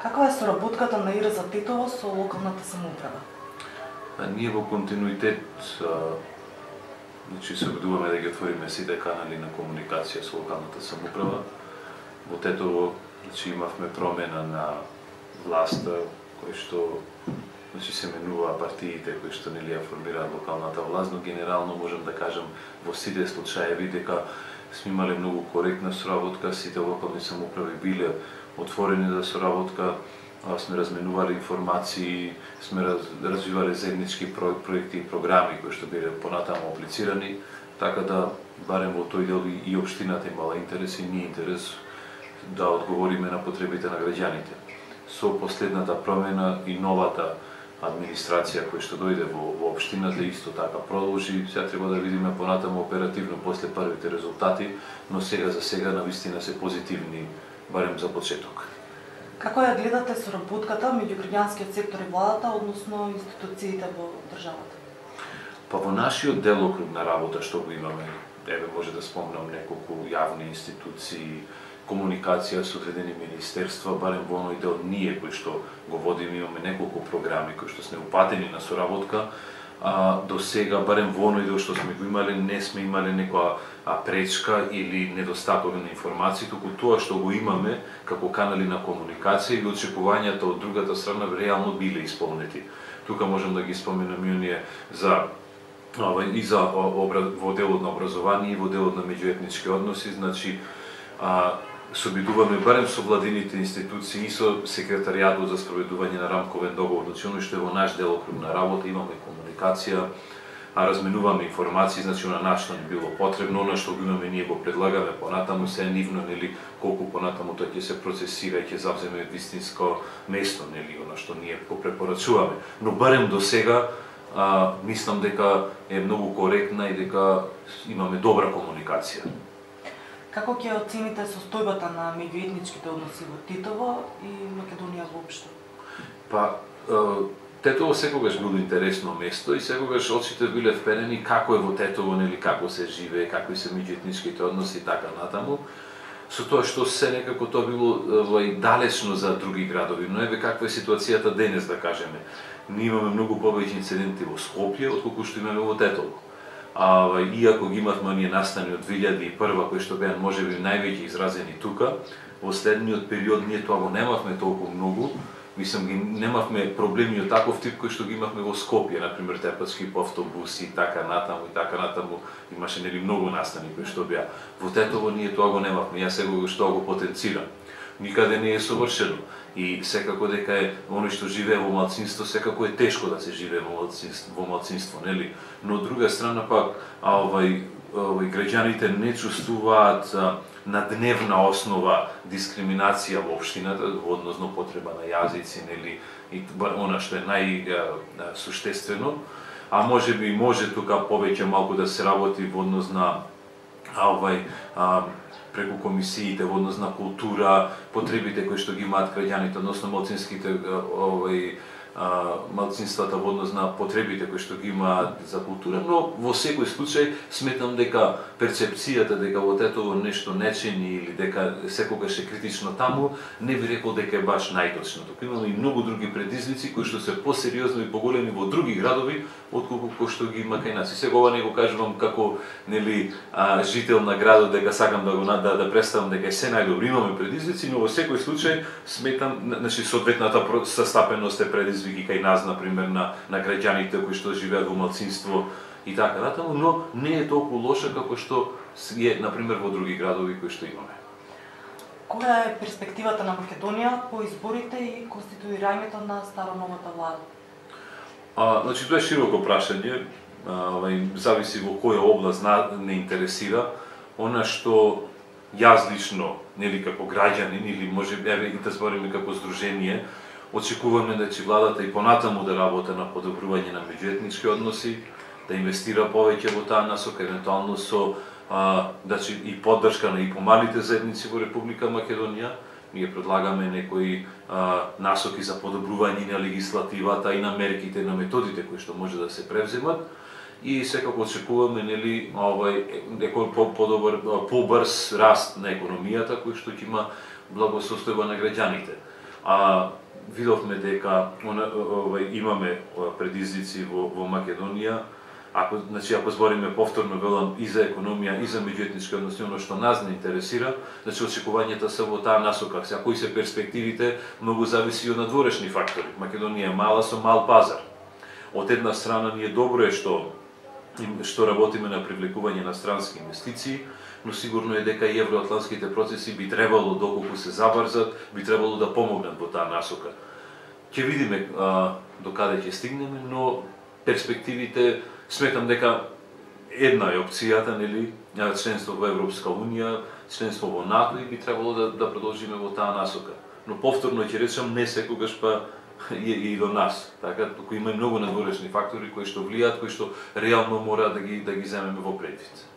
Каква е соработката на ИРЗ Титово со локалната самоуправа? Ние во континуитет се обидуваме да ги отвориме сите канали на комуникација со локалната самоуправа. Во Тетово имавме промена на власта, кој што се менуваа партиите кои што нели ја формираат локалната власт, но генерално можам да кажам во сите случаеви дека сме имале многу коректна соработка, сите локални самоуправи биле отворени за соработка, сме разменували информации, сме развивале заеднички проекти и програми кои што биле понатаму аплицирани, така да барем во тој дел и општината имала интерес и ние интерес да одговориме на потребите на граѓаните. Со последната промена и новата администрација која што дојде во општината исто така продолжи. Сега треба да видиме понатаму оперативно после првите резултати, но сега за сега навистина се позитивни, барем за почеток. Како ја гледате соработката меѓу граѓанскиот сектор и владата, односно институциите во државата? Па во нашиот делокруг на работа што го имаме, може да спомнам неколку јавни институции, комуникација со одредени министерства, барем во оној дел ние кои што го водиме, имаме неколку програми кои што сме упатени на соработка. До сега, барем во оној дел што сме го имале, не сме имале некоја пречка или недостаток на информации, туку тоа што го имаме како канали на комуникација и очекувањата од другата страна реално биле исполнети. Тука можам да ги споменам и оние во делот на образование и во делот на меѓуетнички односи, значи се обидуваме барем со владините институции и со секретаријатот за спроведување на рамковен договор, значи оној што е во наш делокруг на работа, имаме комуникација, разменуваме информации, значи на нашто ни било потребно, она што го имаме ние го предлагаме понатаму, се нивно нели колку понатаму тоа ќе се процесира и ќе завземе вистинско место, нели она што ние го препорачуваме. Но барем до сега мислам дека е многу коректна и дека имаме добра комуникација. Како ќе оцените состојбата на меѓуетничките односи во Титово и Македонија воопшто? Па, Тетово секогаш било интересно место и секогаш очите биле вперени како е во Тетово, нели како се живее, какви се меѓуетничките односи и така натаму. Со тоа што се некако тоа било и далечно за други градови, но еве каква е ситуацијата денес, да кажеме. Ние имаме многу повеќе инциденти во Скопје отколку што имаме во Тетово. Иако ги имавме оние настани од 2001 кои што беа можеби највеќе изразени тука, во следниот период ние тоа го немавме толку многу. Мислам, немавме проблеми од таков тип кои што ги имавме во Скопје, например тепачки по автобуси и така натаму, имаше нели многу настани кои што беа. Во Тетово ние тоа го немавме, јас секогаш тоа го потенцирам. Никаде не е совршено и секако дека е оној што живее во малцинство, секако е тешко да се живее во малцинство, нели? Но од друга страна пак граѓаните не чувствуваат на дневна основа дискриминација во општината односно потреба на јазици, нели, и она што е најсуштествено, а можеби може тука повеќе малку да се работи во однос на преку комисиите во однос на култура, потребите кои што ги имаат граѓаните, односно малцинствата во однос на потребите кои што ги имаат за култура, но во секој случај сметам дека перцепцијата дека во Тетово нешто не чини или дека секогаш е критично таму, не би рекол дека е баш најточно. Тука имаме и многу други предизвици кои што се посериозни и поголеми во други градови отколку кои што ги има кај нас. И сега ова не го кажувам како нели жител на градот дека сакам да представам дека е се најдобро. Имаме предизвици, но во секој случај сметам, значи соодветната состапеност е предизвици кај нас, например, на граѓаните кои што живеат во малцинство и така натаму, но не е толку лоша како што е, например, во други градови кои што имаме. Која е перспективата на Македонија по изборите и конституирањето на старо-новата влада? Значи, тоа е широко прашање, зависи во која област не интересира. Она што јас лично, нели како граѓанин или може и да збориме како здружение, очекуваме да ќе владата и понатаму да работи на подобрување на меѓуетнички односи, да инвестира повеќе во таа насока, евентуално со и поддршка на и помалите заедници во Република Македонија. Ние предлагаме некои насоки за подобрување на легислативата и на мерките, на методите кои што може да се превземат. И секако очекуваме нели некој побрз раст на економијата кој што ќе има благосостојба на граѓаните. А видовме дека имаме предизвици во Македонија. Ако збориме повторно велам и за економија и за меѓуетнички односи, оно што нас не интересира, очекувањата се во таа насока. Сега кои се перспективите многу зависи и од надворешни фактори. Македонија е мала со мал пазар. Од една страна ние добро е што работиме на привлекување на странски инвестиции, но сигурно е дека и евроатлантските процеси би требало, доколку се забрзат, би требало да помогнат во таа насока. Ќе видиме до каде ќе стигнеме, но перспективите, сметам дека една е опцијата, нели, членство во Европска унија, членство во НАТО и би требало да продолжиме во таа насока. Но повторно ќе речам, не секогаш па и до нас. Така, туку има и многу надворешни фактори кои што влијаат, кои што реално мора да ги земеме во предвид.